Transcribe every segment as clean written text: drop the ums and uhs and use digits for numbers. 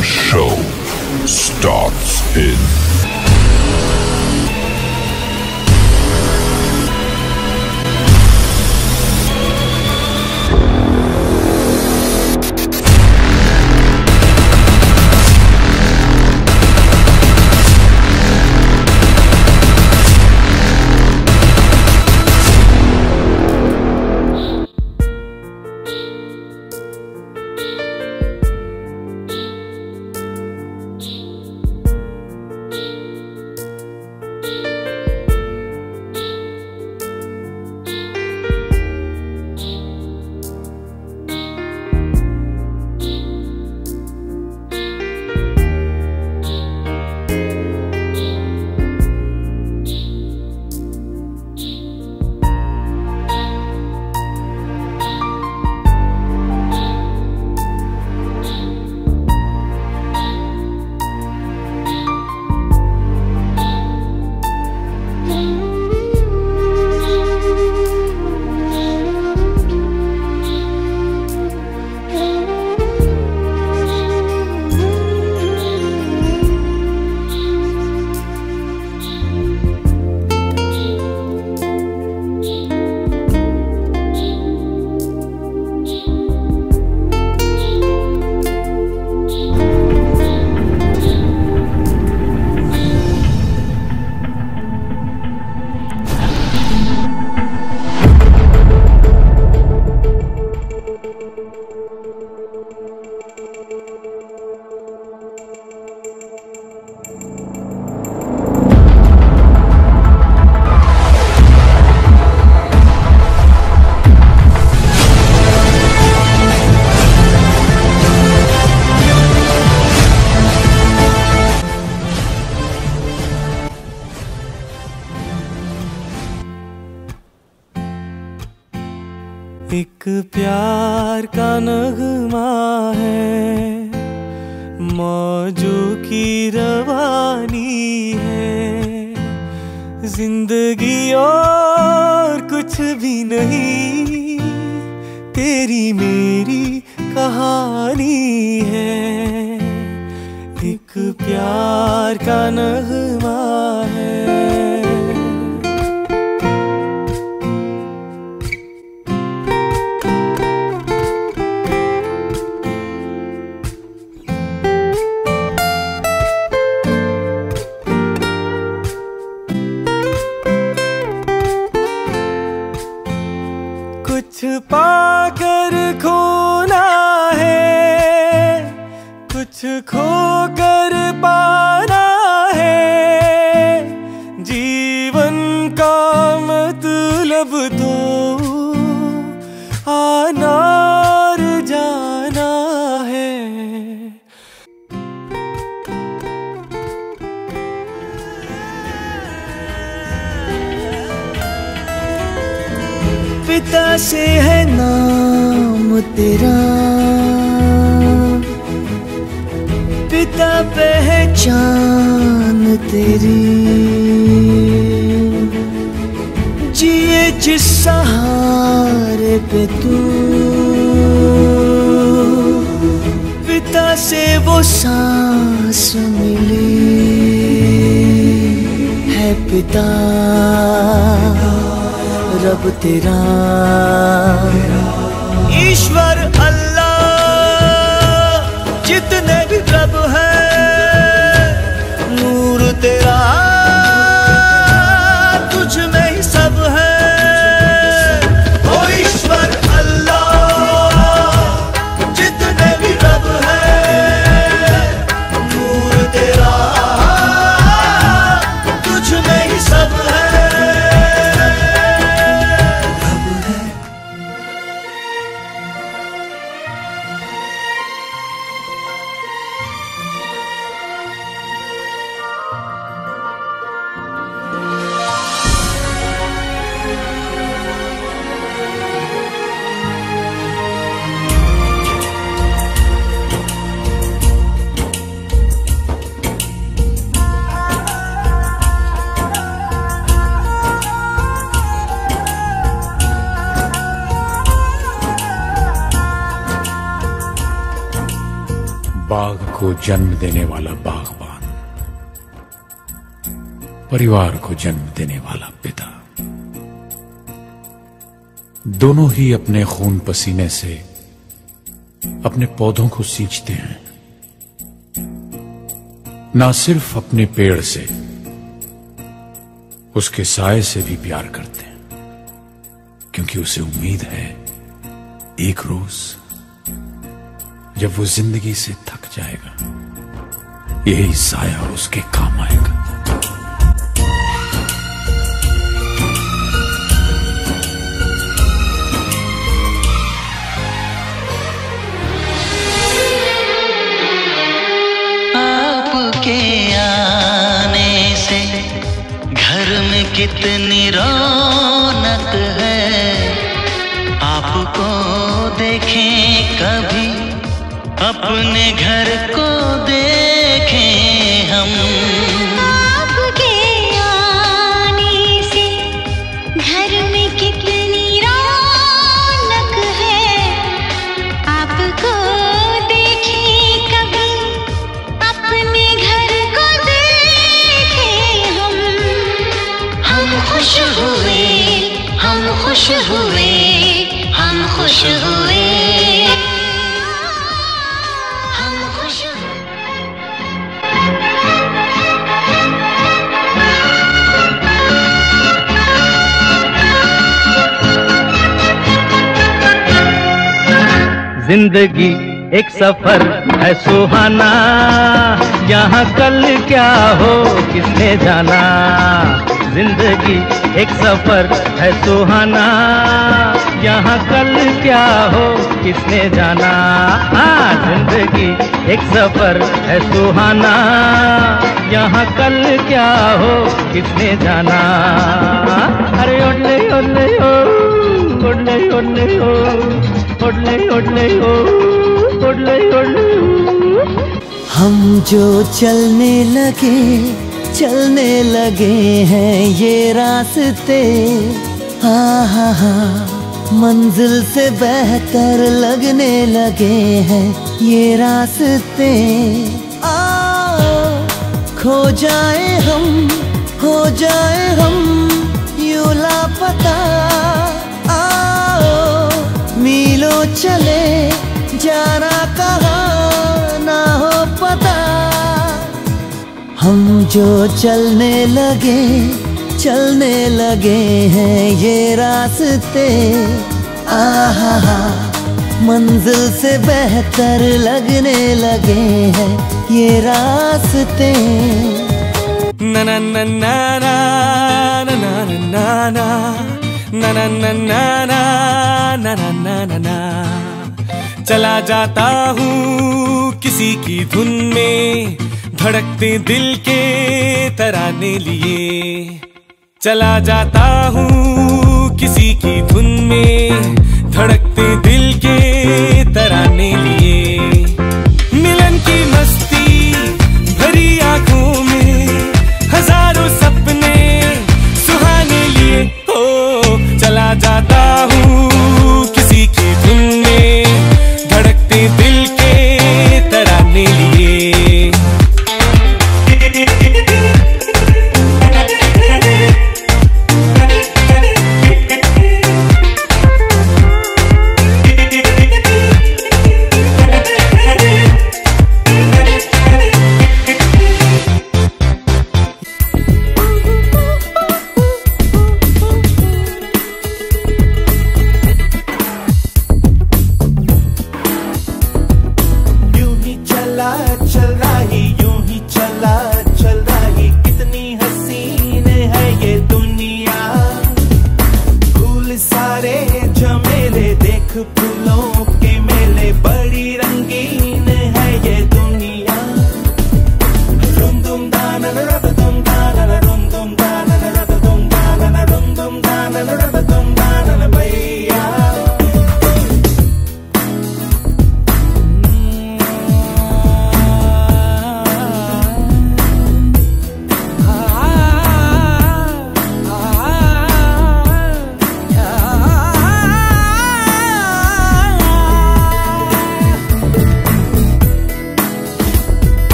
The show starts in एक प्यार का नगमा है, मौजों की रवानी है, जिंदगी और कुछ भी नहीं, तेरी मेरी कहानी है। एक प्यार का नगमा है। कुछ पाकर खोना है, कुछ खोकर पाना है, जीवन का मतलब तो आना और जाना है। पिता से है नाम तेरा, पिता पहचान तेरी, जिए जिस सहारे पे तू, पिता से वो सांस मिली है। पिता रब तेरा, ईश्वर अल्लाह, जितने भी रब है, नूर तेरा तुझ में ही सब है। ओ ईश्वर अल्लाह, जितने भी रब है, नूर तेरा तुझ में ही सब है। बाग को जन्म देने वाला बागबान, परिवार को जन्म देने वाला पिता, दोनों ही अपने खून पसीने से अपने पौधों को सींचते हैं। ना सिर्फ अपने पेड़ से, उसके साए से भी प्यार करते हैं, क्योंकि उसे उम्मीद है एक रोज जब वो जिंदगी से थक जाएगा, यही साया उसके काम आएगा। आपके आने से घर में कितनी रौनक है, आपको देखें कभी अपने घर को देखें हम। आपके आने से घर में कितनी रौनक है, आपको देखें कभी अपने घर को देखें हम। हम खुश हुए, हम खुश हुए, हम खुश हुए। जिंदगी एक सफर है सुहाना, यहाँ कल क्या हो किसने जाना। जिंदगी एक सफर है सुहाना, यहाँ कल क्या हो किसने जाना। जिंदगी एक सफर है सुहाना, यहाँ कल क्या हो किसने जाना। अरे ओले ओले ओ, ओले ओले ओ, ओले ओले ओ, ओले ओले ओ। हम जो चलने लगे हैं ये रास्ते, मंजिल से बेहतर लगने लगे हैं ये रास्ते। खो जाए हम, हो जाए हम यूं लापता। मीलों चले जाना कहाँ ना हो पता। हम जो चलने लगे हैं ये रास्ते, मंजिल से बेहतर लगने लगे हैं ये रास्ते। ना ना ना ना ना ना ना ना ना ना ना ना ना ना ना ना। चला जाता हूँ किसी की धुन में, धड़कते दिल के तराने लिए। चला जाता हूँ किसी की धुन में, धड़कते दिल के तराने लिए। मिलन की मस्ती भरी आंखों में हजारों सपने सुहाने लिए। हो चला जाता हूँ किसी की धुन में, धड़कते दिल के तराने लिए।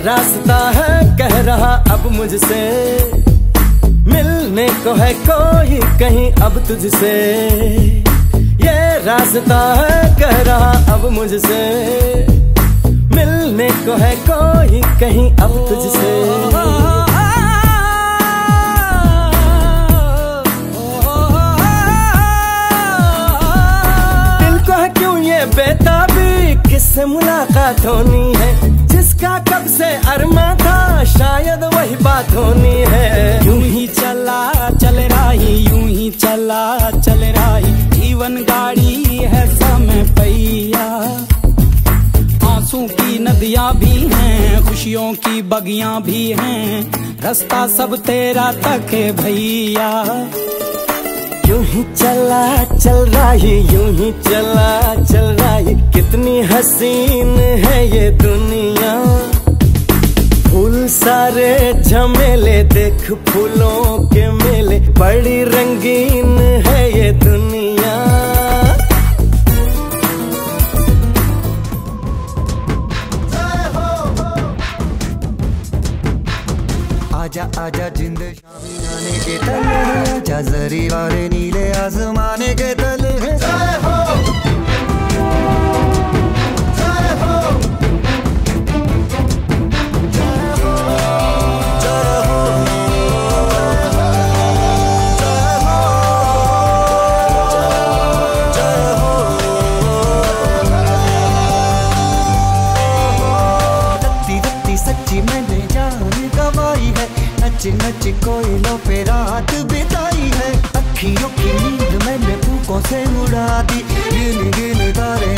रास्ता है कह रहा अब मुझसे, मिलने को है कोई कहीं अब तुझसे। ये रास्ता है कह रहा अब मुझसे, मिलने को है कोई कहीं अब तुझसे। दिल को है क्यों ये बेताबी, किससे मुलाकात होनी है, जिसका कब से अरमा था शायद वही बात होनी है। यूं ही चला चल रही, यूं ही चला चल रही, जीवन गाड़ी है समय पहिया। आंसू की नदियां भी हैं, खुशियों की बगियां भी हैं, रास्ता सब तेरा तक है भैया। यूं ही चला चल रही, यूं ही चला चल रही, कितनी हसीन है ये दुनिया। फूल सारे झमेले देख फूलों के मेले, बड़ी रंगीन है ये दुनिया। आजा आजा जिंद शामियाने के तले, आजा जरी वाले नीले आसमाने के तले। सच्ची मैंने जान गवाई है, नच नच कोयलों पे रात बिताई है। अखियों की नींद मैंने फूकों से उड़ा दी, गिन गिन तारे